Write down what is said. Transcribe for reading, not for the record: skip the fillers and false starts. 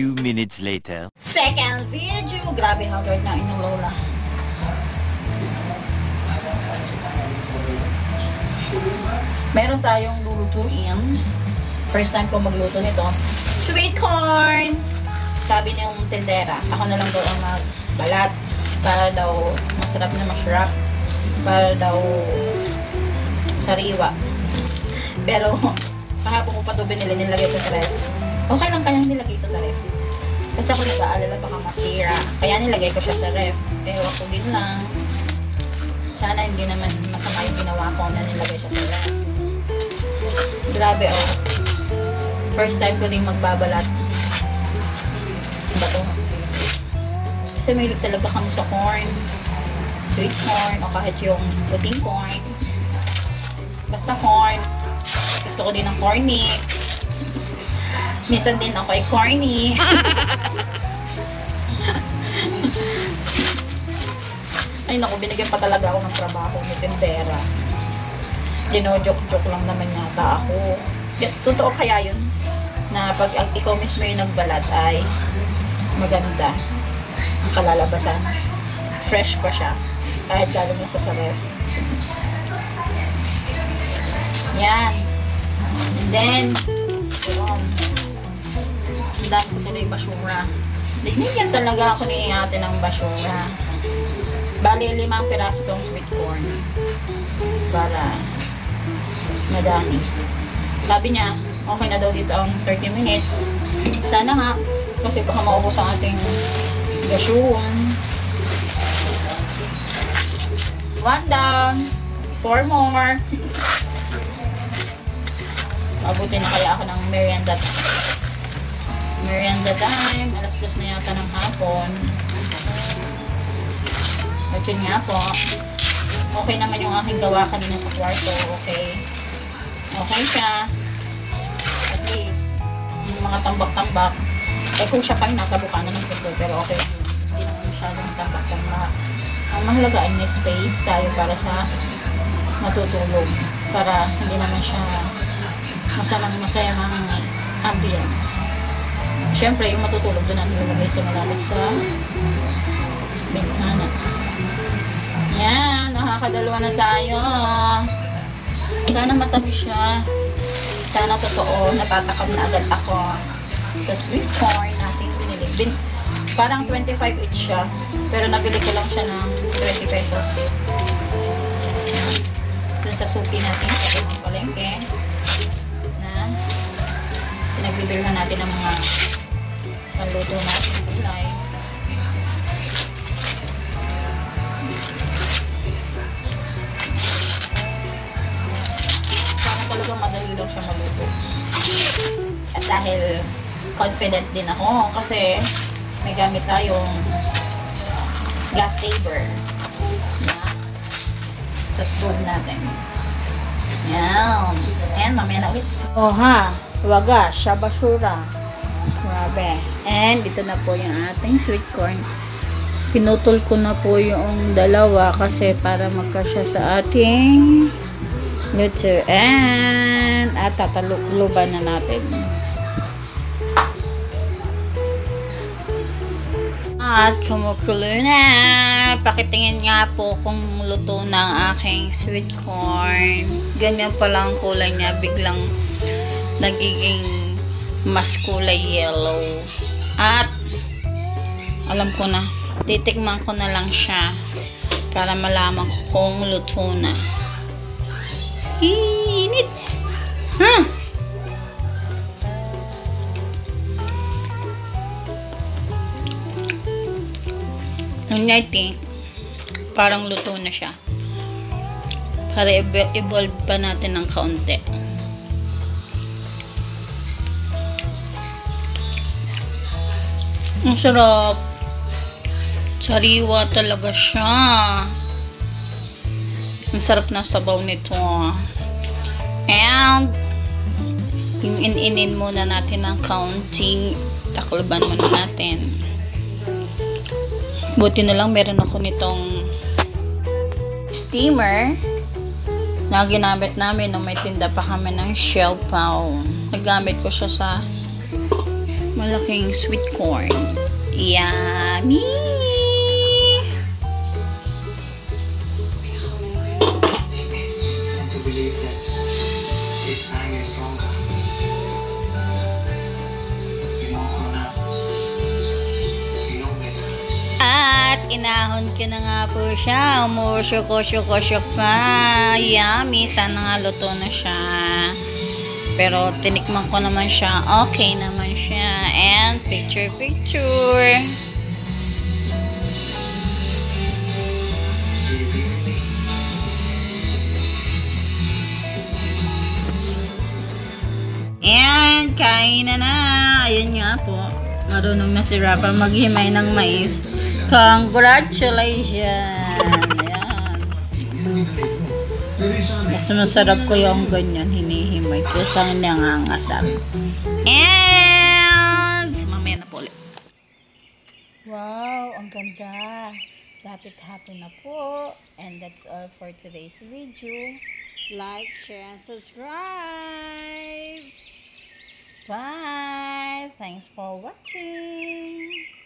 few minutes later. Second video. Grabe, haggard na inyong lola. Meron tayong lulutuin. First time ko magluto nito. Sweet corn! Sabi niyong tendera, ako na lang daw ang magbalat. Para daw masarap na masarap. Para daw sariwa. Pero, kahapon ko pa ito binili, nilagay ito sa ref. Okay lang kayang nilagay ito sa ref. Kasi ako nag-aalala baka masira. Kaya nilagay ko siya sa ref. Pero ako din lang. Sana hindi naman masama yung ginawa ko na nilagay siya sa ref. Grabe oh. First time ko din magbabalat. Bato. Kasi mahilig talaga kami sa corn. Sweet corn o kahit yung puting corn. Basta corn. Gusto ko din ng corny. Minsan din ako ay corny. Ay naku, binigyan pa talaga ako ng trabaho ni tendera. Dino-joke-joke lang naman yata ako. Totoo kaya yun? Na pag ikaw mismo yung nagbalat ay maganda ang kalalabasan. Fresh pa siya. Kahit galing na sa ref. Yan. And then, dami ko tuloy basura. Dinigyan talaga ako ni ate ng basura. Bali, 5 piraso tong sweet corn. Para madami. Sabi niya, okay na daw dito ang 30 minutes. Sana nga. Kasi baka maubos ang ating gasyon. 1 down. 4 more. Abutin na kaya ako ng merienda time. Alas 2 na yata ng hapon. At yun nga po. Okay naman yung aking gawa kanina sa kwarto. Okay. Okay siya. At least, yung mga tambak-tambak. Eh kung siya pa yung nasa bukana ng pinto. Pero okay. Hindi naman masyadong tambak-tambak. Ang mahalaga ay may space tayo para sa matutulog. Para hindi naman siya masayang ambience. Siyempre, yung matutulog doon ang nilagay sa malapit sa bintana. Yan, nakakadalawa na tayo. Sana matamis siya. Sana totoo, natatakam na agad ako sa sweet corn natin binili. Parang 25 each siya. Pero nabili ko lang siya ng 20 pesos. Dun sa suki natin sa ibang palengke na pinagbibilhan natin ng mga panluto natin gulay. Parang talagang madali lang siya maluto. At dahil confident din ako kasi may gamit tayong gas saver na sa stove natin. Yan. And mamaya na ulit. Oh ha, wagas sa basura. Grabe. And dito na po yung ating sweet corn. Pinutol ko na po yung dalawa kasi para magkasya sa ating lutuan. At tatalukluban na natin. At kumukulo na. Pakitingin nga po kung luto na ang aking sweet corn. Ganyan pala ang kulay niya. Biglang nagiging mas kulay yellow. At alam ko na. Titikman ko na lang siya para malaman ko kung luto na. Init! Huh? I think parang luto na siya. Para i-bold pa natin ng kaunti. Ang sarap. Sariwa talaga siya. Ang sarap na sabaw nito. And yung in-inin muna natin ng kaunti. Takloban muna natin. Buti na lang meron ako nitong steamer na ginamit namin nung may tinda pa kami ng Shell Pao. Nagamit ko siya sa Malaking sweet corn. Yummy! And to believe that this time you're stronger. You know grown up. You know better. At inahon ko na nga po siya. Umusyok-usyok pa. Yummy. Sana nga luto na siya. Pero tinikman ko naman siya. Okay naman siya. And picture. Do you believe in me? And kain na. Ayun nga po. Marunong na si Rafa maghimay ng mais. Congratulations! Ayan. Mas masarap ko yung ganyan hinihimay kaysa nangangasap. And mamaya na po ulit. Wow, ang ganda. Dapat hapon na po. And that's all for today's video. Like, share, and subscribe. Bye! Thanks for watching!